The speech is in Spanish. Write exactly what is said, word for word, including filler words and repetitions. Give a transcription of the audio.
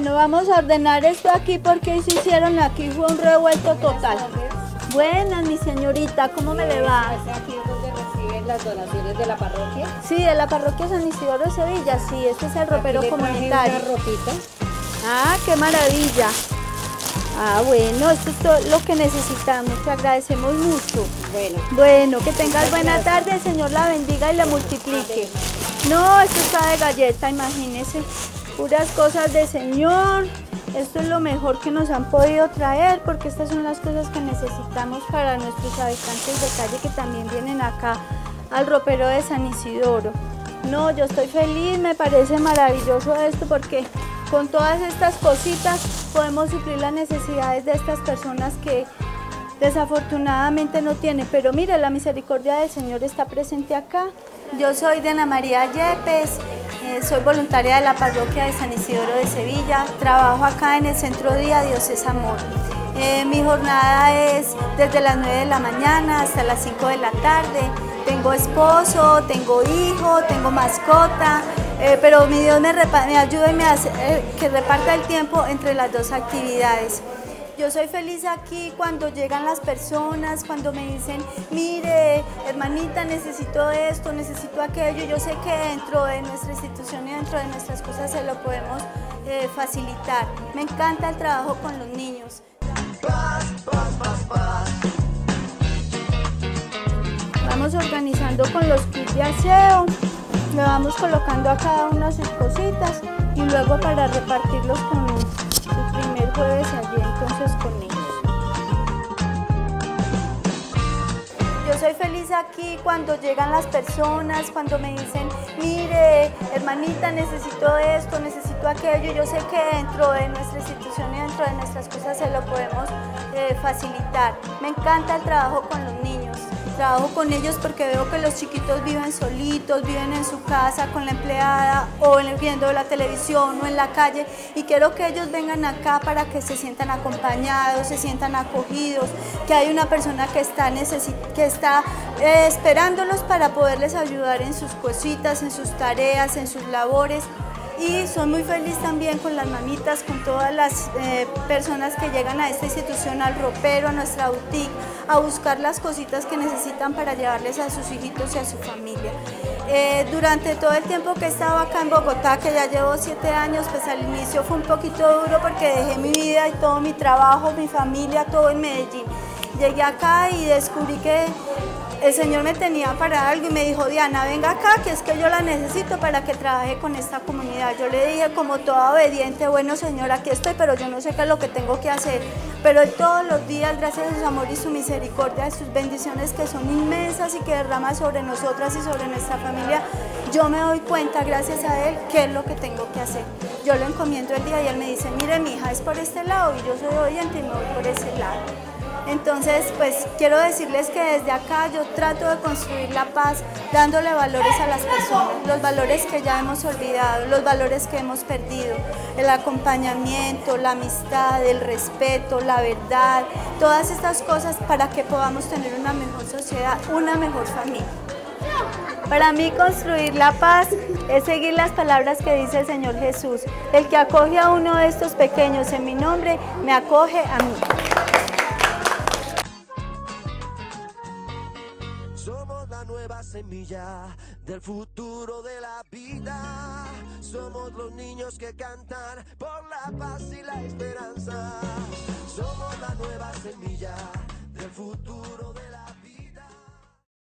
Bueno, vamos a ordenar esto aquí porque se hicieron aquí, fue un revuelto total. Buenas, mi señorita, ¿cómo me le va? ¿Es aquí donde reciben las donaciones de la parroquia? Sí, de la parroquia San Isidoro de Sevilla, sí, este es el ropero comunitario. Una ropita. Ah, qué maravilla. Ah, bueno, esto es todo lo que necesitamos, te agradecemos mucho. Bueno. Bueno, que tengas buena tarde, el Señor la bendiga y la multiplique. No, esto está de galleta, imagínese, puras cosas de Señor. Esto es lo mejor que nos han podido traer porque estas son las cosas que necesitamos para nuestros habitantes de calle que también vienen acá al ropero de San Isidoro. No, yo estoy feliz, me parece maravilloso esto porque con todas estas cositas podemos suplir las necesidades de estas personas que desafortunadamente no tienen. Pero mire, la misericordia del Señor está presente acá. Yo soy Diana María Yepes, eh, soy voluntaria de la parroquia de San Isidoro de Sevilla. Trabajo acá en el Centro Día Dios es Amor. Eh, mi jornada es desde las nueve de la mañana hasta las cinco de la tarde. Tengo esposo, tengo hijo, tengo mascota, eh, pero mi Dios me, me ayuda y me hace eh, que reparta el tiempo entre las dos actividades. Yo soy feliz aquí cuando llegan las personas, cuando me dicen, mire, hermanita, necesito esto, necesito aquello. Yo sé que dentro de nuestra institución y dentro de nuestras cosas se lo podemos eh, facilitar. Me encanta el trabajo con los niños. Paz, paz, paz, paz. Vamos organizando con los kits de aseo, le vamos colocando a cada una sus cositas y luego para repartirlos con su primer jueves allí entonces con niños. Yo soy feliz aquí cuando llegan las personas, cuando me dicen, mire, hermanita, necesito esto, necesito aquello. Yo sé que dentro de nuestra institución y dentro de nuestras cosas se lo podemos eh, facilitar. Me encanta el trabajo con los niños. Trabajo con ellos porque veo que los chiquitos viven solitos, viven en su casa con la empleada o viendo la televisión o en la calle y quiero que ellos vengan acá para que se sientan acompañados, se sientan acogidos, que hay una persona que está, que está eh, esperándolos para poderles ayudar en sus cositas, en sus tareas, en sus labores. Y soy muy feliz también con las mamitas, con todas las eh, personas que llegan a esta institución, al ropero, a nuestra boutique, a buscar las cositas que necesitan para llevarles a sus hijitos y a su familia. Eh, durante todo el tiempo que he estado acá en Bogotá, que ya llevo siete años, pues al inicio fue un poquito duro porque dejé mi vida y todo mi trabajo, mi familia, todo en Medellín. Llegué acá y descubrí que el Señor me tenía para algo y me dijo, Diana, venga acá, que es que yo la necesito para que trabaje con esta comunidad. Yo le dije como toda obediente, bueno Señor, aquí estoy, pero yo no sé qué es lo que tengo que hacer. Pero Él todos los días, gracias a su amor y su misericordia, a sus bendiciones que son inmensas y que derrama sobre nosotras y sobre nuestra familia, yo me doy cuenta, gracias a Él, qué es lo que tengo que hacer. Yo lo encomiendo el día y Él me dice, mire mi hija, es por este lado y yo soy obediente y me voy por ese lado. Entonces, pues quiero decirles que desde acá yo trato de construir la paz dándole valores a las personas, los valores que ya hemos olvidado, los valores que hemos perdido, el acompañamiento, la amistad, el respeto, la verdad, todas estas cosas para que podamos tener una mejor sociedad, una mejor familia. Para mí construir la paz es seguir las palabras que dice el Señor Jesús. El que acoge a uno de estos pequeños en mi nombre, me acoge a mí. Somos la nueva semilla del futuro de la vida. Somos los niños que cantan por la paz y la esperanza. Somos la nueva semilla del futuro.